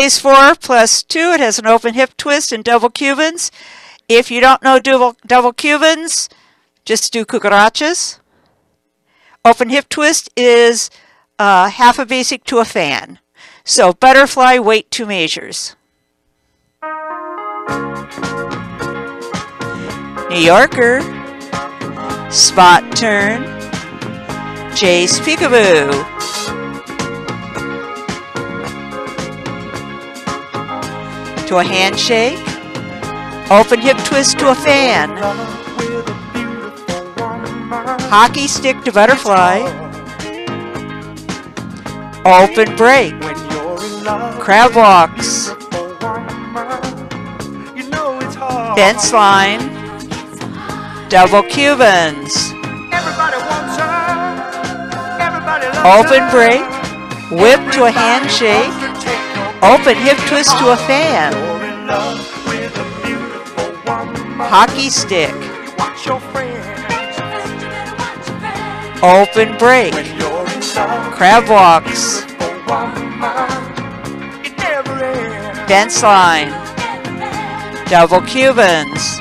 Phase 4 plus 2, it has an open hip twist and double cubans. If you don't know double cubans, just do cucarachas. Open hip twist is half a basic to a fan. So butterfly, weight 2 measures. New Yorker, spot turn, J's peekaboo. To a handshake, open hip twist to a fan, hockey stick to butterfly, open break, crab walks, fence line, double cubans, open break, whip to a handshake, open hip twist to a fan, hockey stick, open break, crab walks, fence line, double cubans,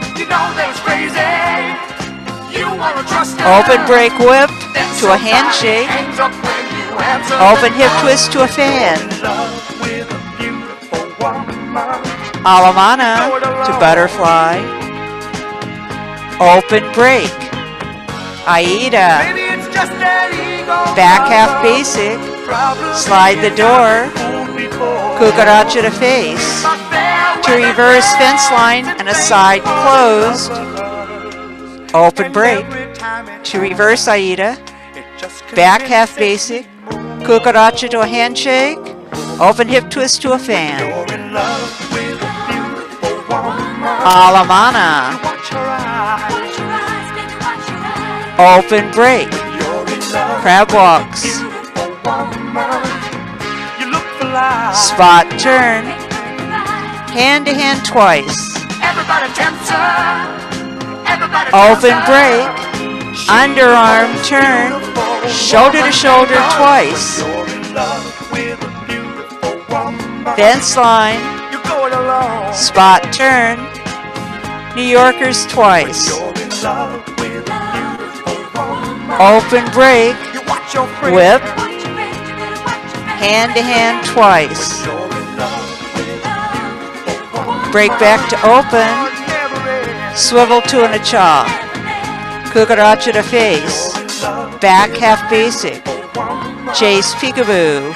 open break whip to a handshake, open hip twist to a fan, Alamana to butterfly, open break, Aida, back half basic, slide the door, cucaracha to face, to reverse fence line and a side closed, open break, to reverse Aida, back half basic, cucaracha to a handshake, open hip twist to a fan, Alamana, open break, crab walks, spot turn, hand to hand twice, open break, underarm turn, shoulder to shoulder twice, fence line, spot turn, New Yorkers twice, open break, whip, hand to hand twice, break back to open, swivel to an cha, cucaracha to face, back half basic, J's peekaboo.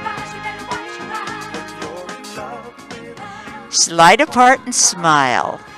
Slide apart and smile.